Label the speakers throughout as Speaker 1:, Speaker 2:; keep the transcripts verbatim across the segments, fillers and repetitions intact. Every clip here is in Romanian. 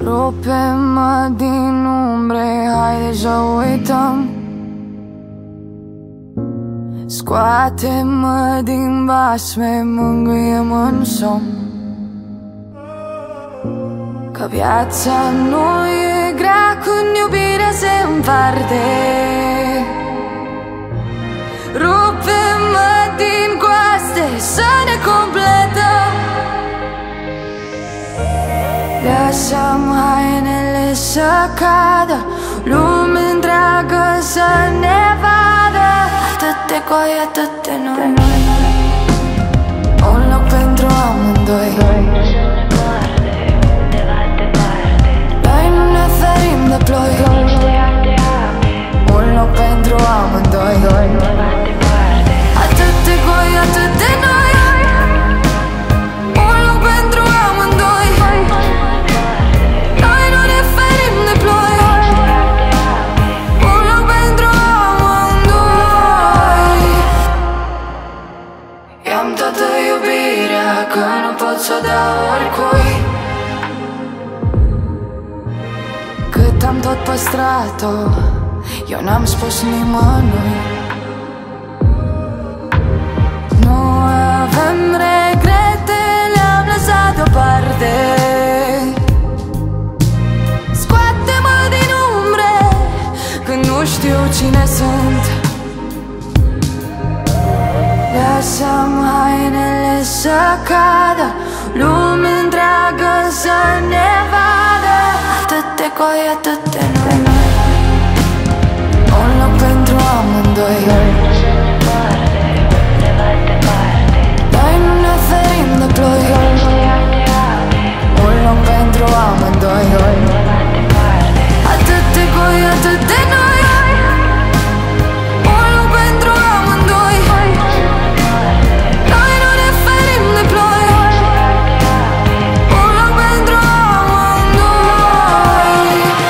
Speaker 1: Rupe-mă din umbre, haide să uităm. Scoate-mă din basme, mângâie-mă în somn. Că viața nu e grea când iubirea se împarte. Rupe-mă din coaste să ne completăm. Lasă-mi hainele să cadă, lume întreagă să ne vadă. Atât de coi, atât de noi, un loc pentru amândoi. Noi nu ne ferim de ploi, un loc pentru amândoi. Atât de coi, atât de noi, un loc pentru amândoi. Noi nu ne ferim de ploi, un loc pentru amândoi. I-am toată iubirea, că nu pot să o dau oricui. Cât am tot păstrat-o, eu n-am spus nimănui. Nu avem regrete, le-am lăsat deoparte. Scoate-mă din umbre, când nu știu cine sunt. Lasă-mi hainele să cadă, lume întreagă să ne vadă. Atât de coi, atât de noi, un loc pentru amândoi. Noi nu ne ferim de ploi, un loc pentru amândoi. Atât de coi, atât de noi, un loc pentru amândoi. Noi nu ne ferim de ploi, un loc pentru amândoi.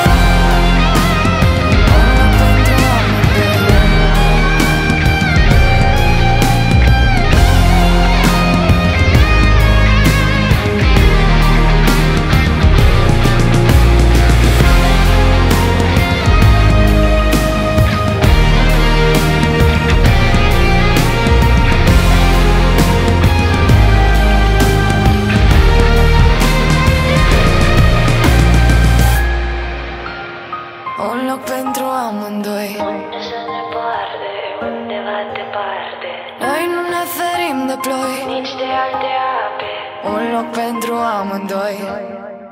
Speaker 1: Un loc pentru amândoi.
Speaker 2: Unde să ne poarte, undeva departe.
Speaker 1: Noi nu ne ferim de ploi,
Speaker 2: Nici de alte ape.
Speaker 1: un loc pentru amândoi.